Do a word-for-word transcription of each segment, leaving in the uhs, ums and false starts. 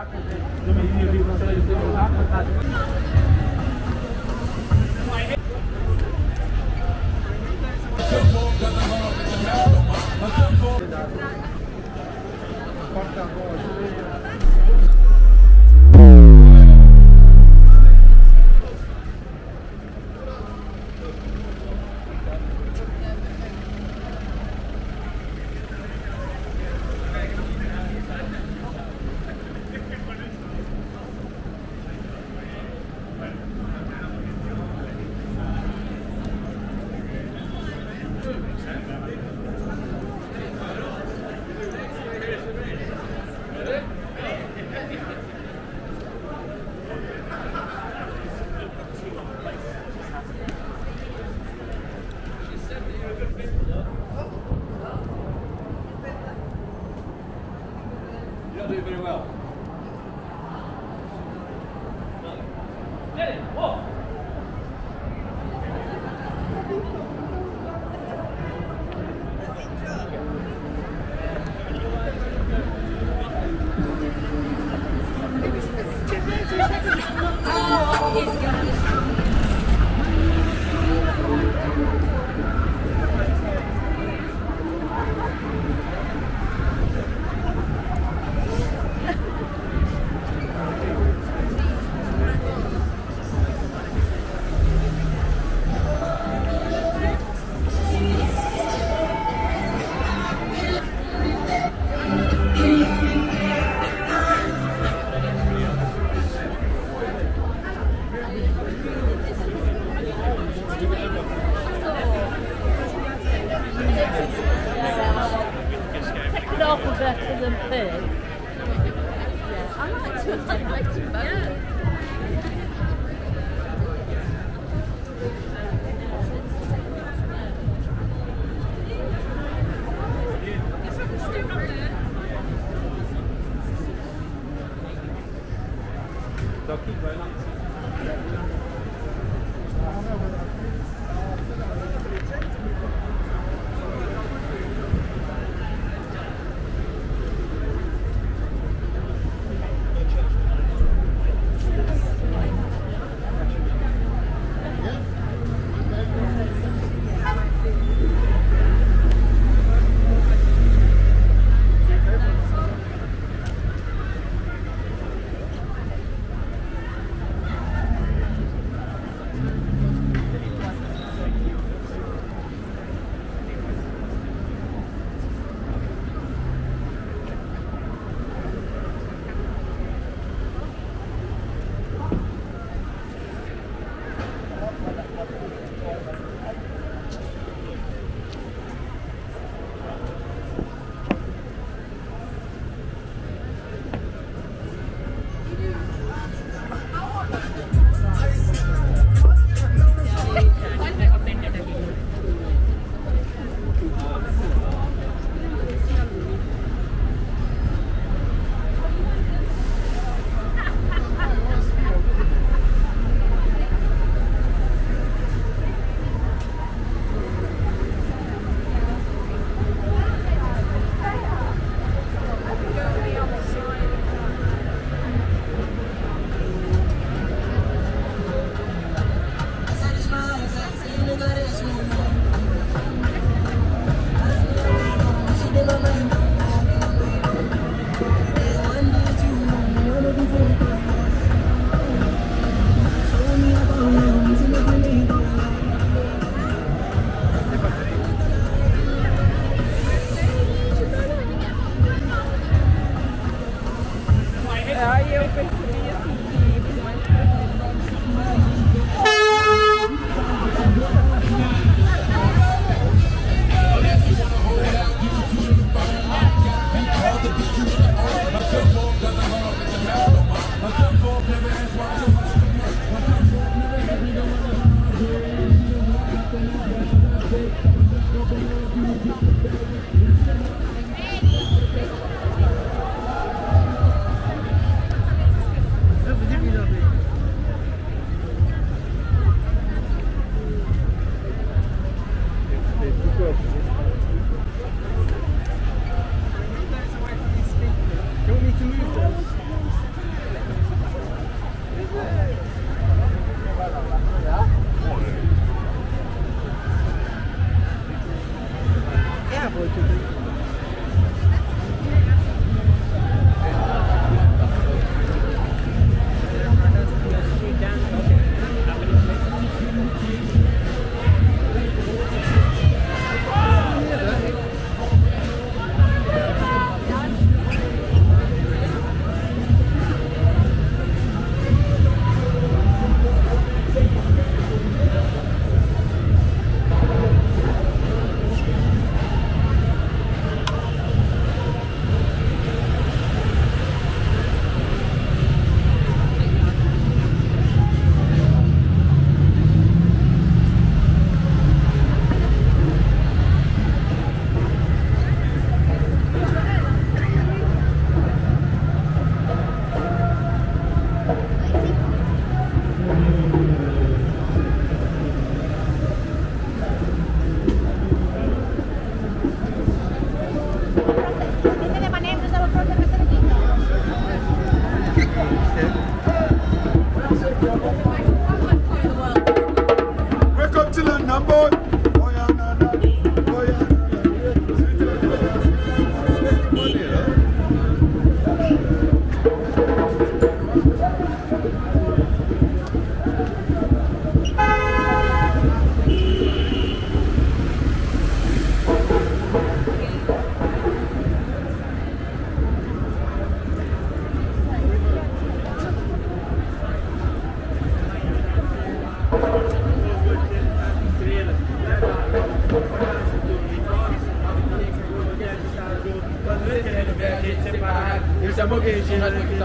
Better than pig. Yeah, I like to. I like to both. Yeah.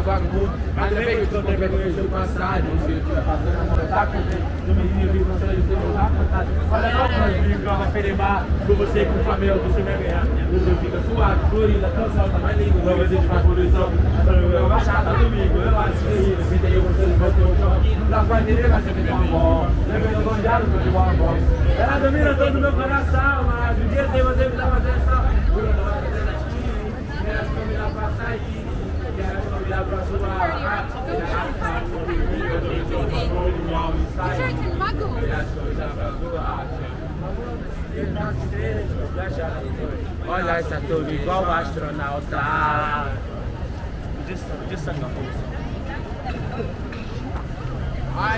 vagabundo. Ainda bem que eu tô vergonha do passado. Não sei o que tá fazendo, tá contente. No menino, vi você, eu sei que tá contado. Olha só, nós vimos vai perebar com você e com o Flamengo, você vai ganhar. O seu fica suave, florida, cansado, tá mais lindo. Não existe mais poluição. Eu baixar, tá domingo. Eu acho que aí, eu sentei eu, você não botou o chão aqui. Não dá pra entender, mas você me deu uma bola. Lembra do longeado, eu dei uma bola. Ela domina todo o meu coração, mas um dia sem você me dá uma atenção. Eu não vou fazer na time, quero convidar pra sair. Quero convidar pra sua. Olha essa torre igual astronauta. Just, just a couple. Ai.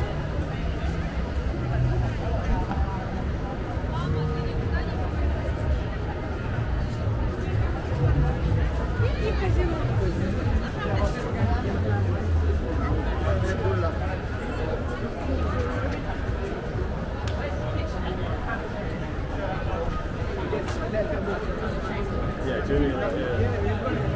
Yeah, Jimmy. Yeah.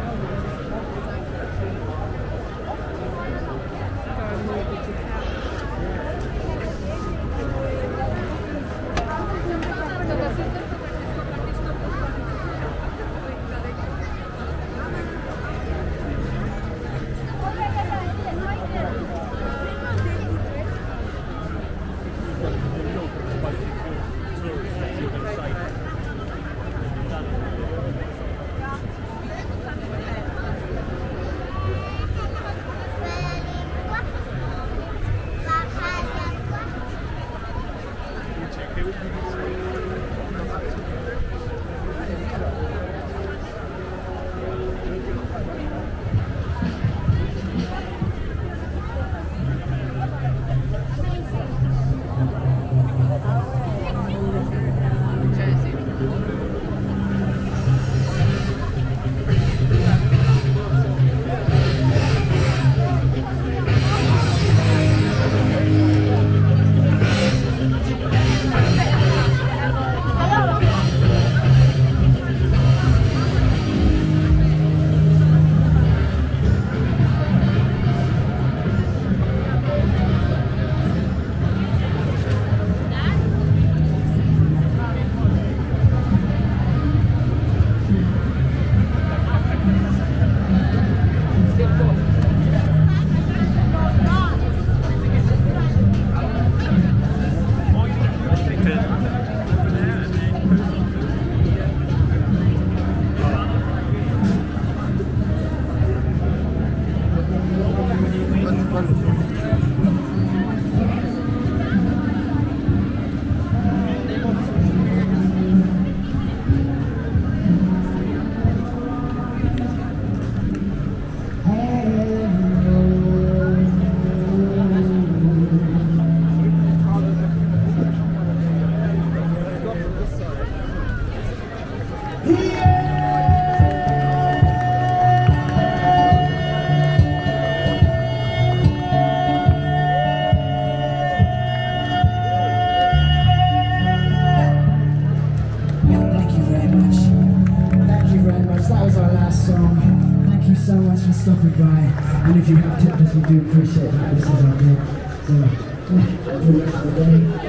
So much for stopping by, and if you have tipped us, we do appreciate that. This is our day. So, yeah, enjoy the rest of the day.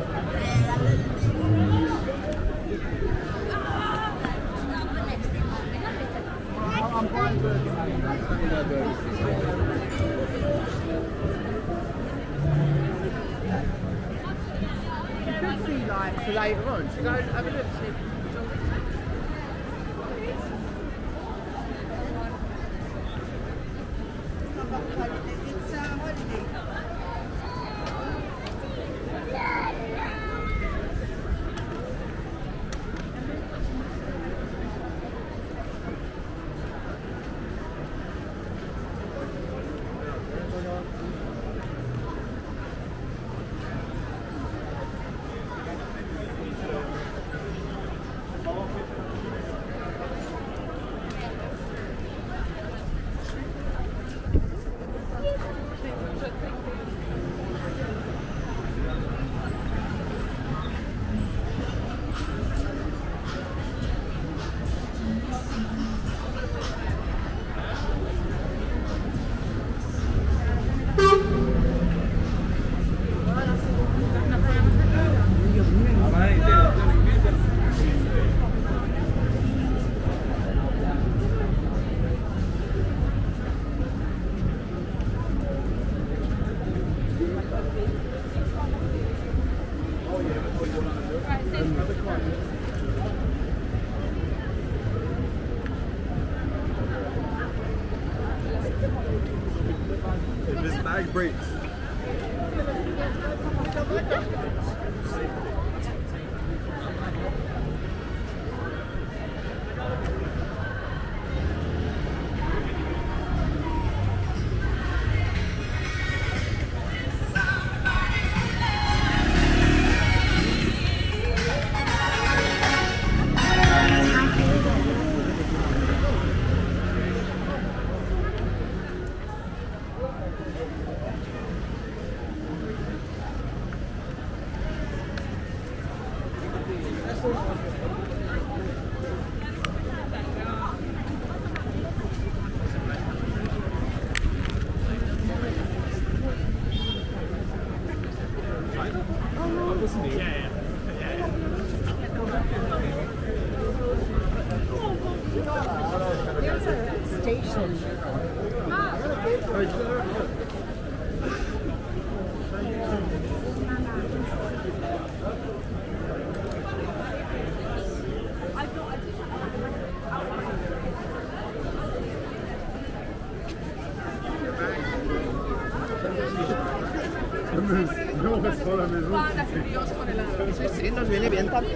You could see, like, for later on, so go have a look, see. Flag breaks. There's a station. Sí, sí, nos viene bien también.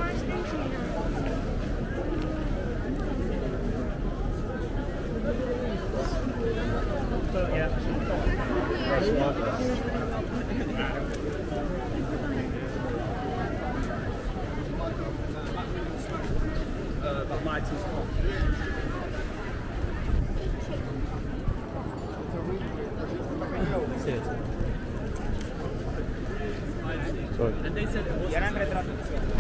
Y ahora en retrato.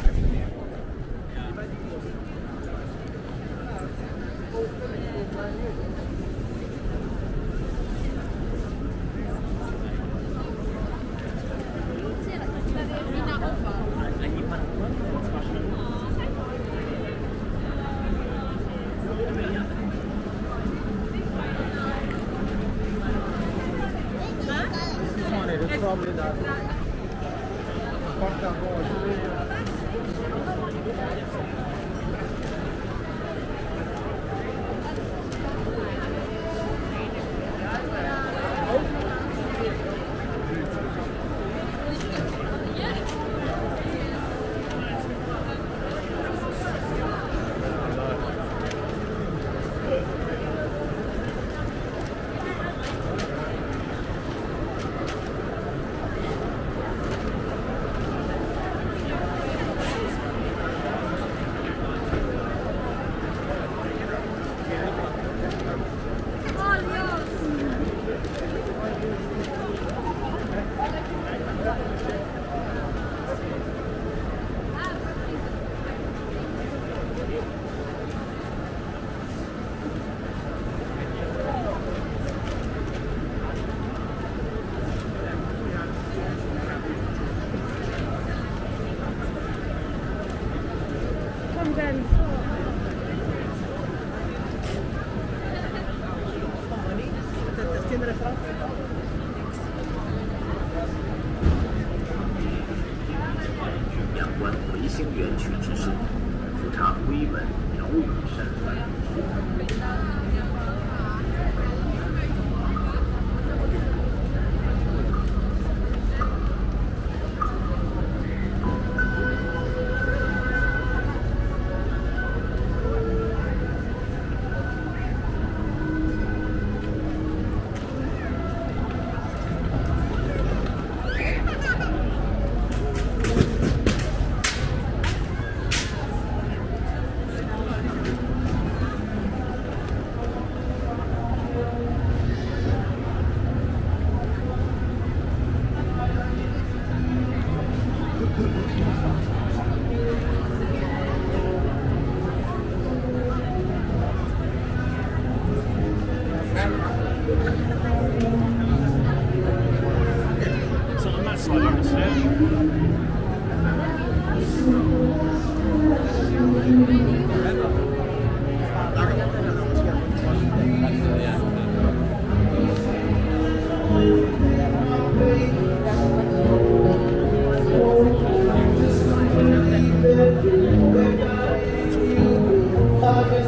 It's probably that. Fuck that boy.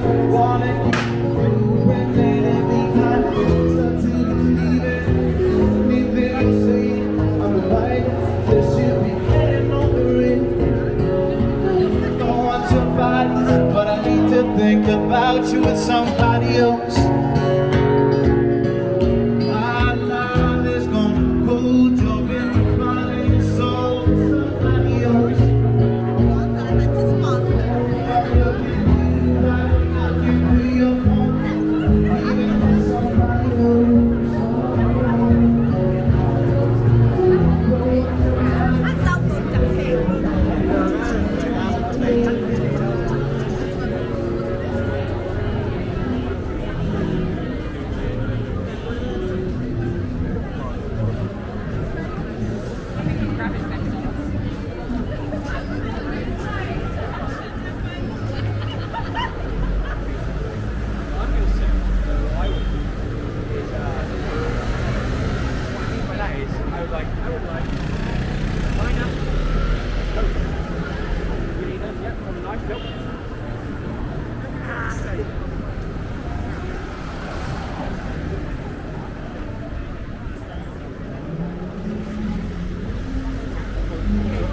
Wanna keep you and then every time I start to believe it.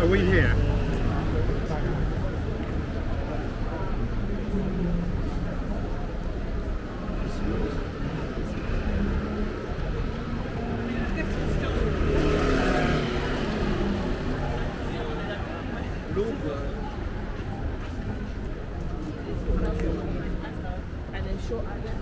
Are we here? And then short island.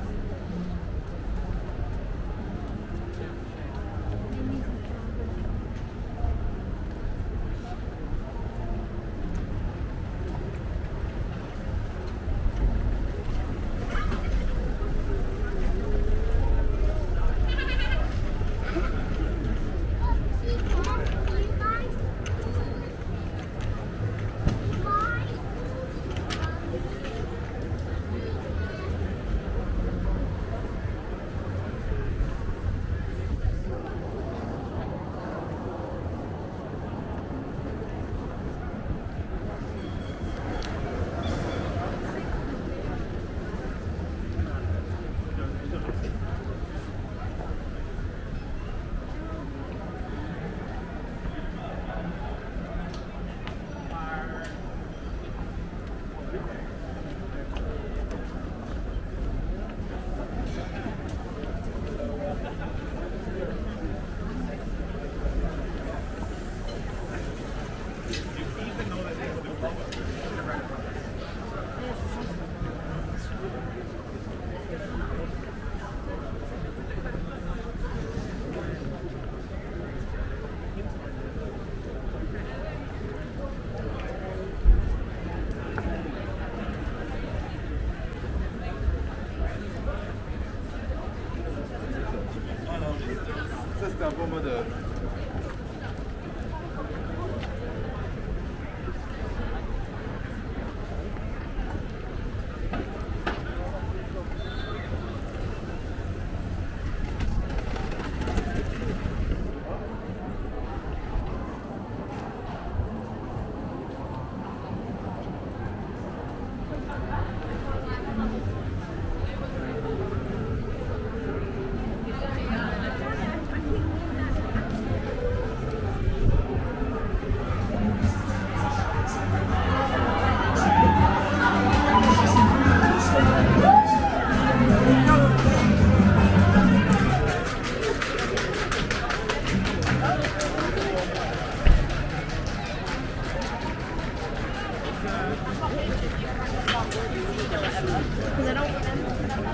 Ça c'était un bon mode. euh,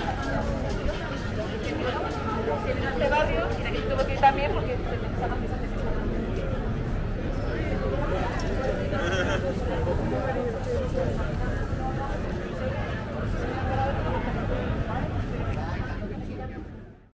Este barrio, y la que tuvo que ir también porque se pensaban que se